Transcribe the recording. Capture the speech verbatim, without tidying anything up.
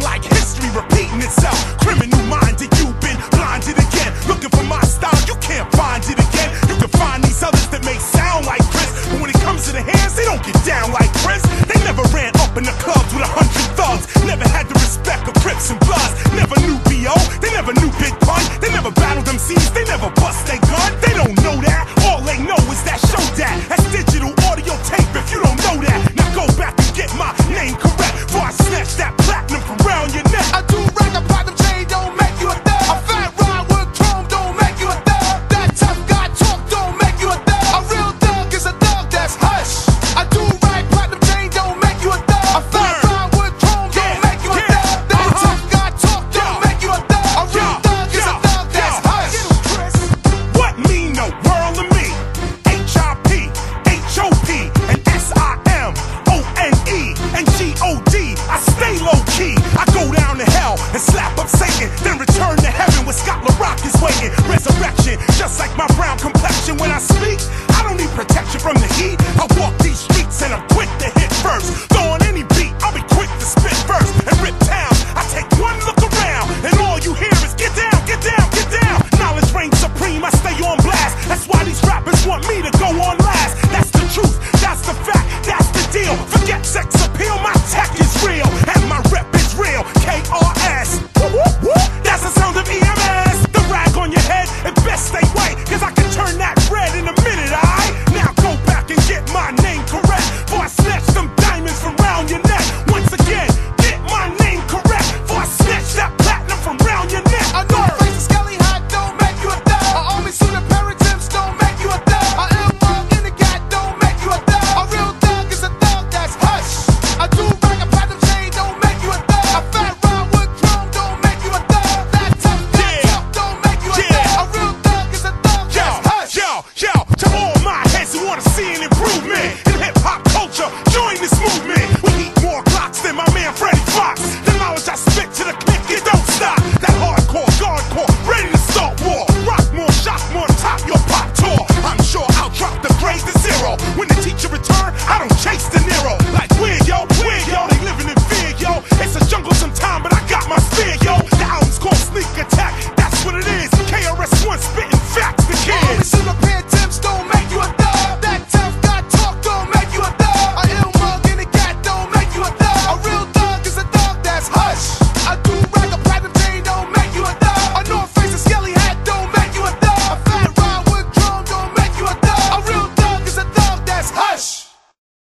like history repeating itself. Criminal minded, you've been blinded again. Looking for my style, you can't find it again. You can find these others that may sound like Chris, but when it comes to the hands, they don't get down like Chris. They never ran up in the clubs with a hundred thugs. Never had the respect of Crips and Bloods. Never knew B O, they never knew Big Pun. They never battled them C's, they never bust their gun. They don't know that, all they know is that show that. That's digital audio tape if you don't know that. Now go back and get my name correct before I snatch that platinum from round your neck. I do rock a platinum chain, don't make you a thug. A fat ride with chrome don't make you a thug. That tough guy talk don't make you a thug. A real thug is a thug that's hush. I do rock platinum chain, don't make you a thug. A fat ride with chrome don't make you a thug. That tough guy talk don't make you a thug. A real thug is a thug that's hush. What mean the world to me? H I P, H O P, and S I M O N E and G O D. I stay low key. I go down to hell and slap up Satan. Then